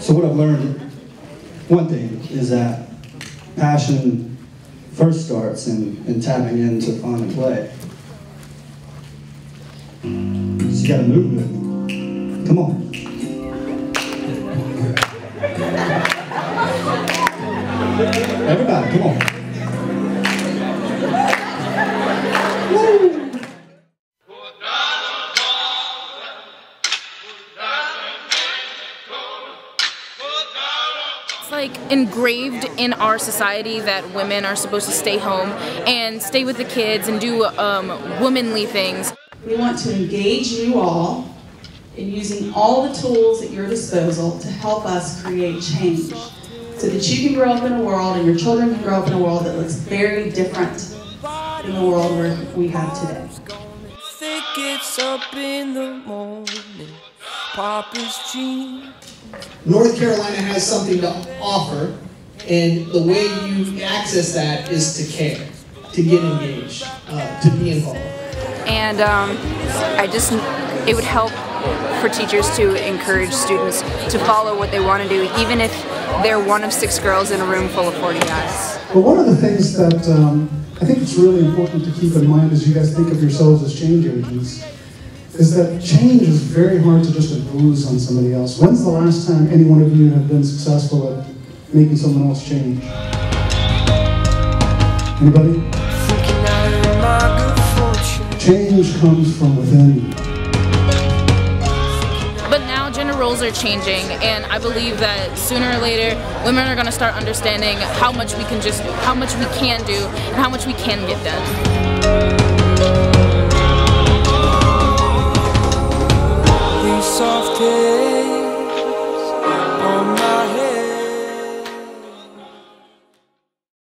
So what I've learned, one thing, is that passion first starts in tapping into fun and play. So you gotta move with it. Come on. Everybody, come on. Woo! It's like engraved in our society that women are supposed to stay home and stay with the kids and do womanly things. We want to engage you all in using all the tools at your disposal to help us create change, so that you can grow up in a world and your children can grow up in a world that looks very different than the world we have today. Gets up in the morning, Papa's jeans. North Carolina has something to offer, and the way you access that is to care, to get engaged, to be involved. And it would help for teachers to encourage students to follow what they want to do, even if they're one of 6 girls in a room full of 40 guys. But one of the things that I think it's really important to keep in mind as you guys think of yourselves as change agents is that change is very hard to just impose on somebody else. When's the last time any one of you have been successful at making someone else change? Anybody? Change comes from within. But now gender roles are changing, and I believe that sooner or later women are going to start understanding how much we can do and how much we can get done. These soft days on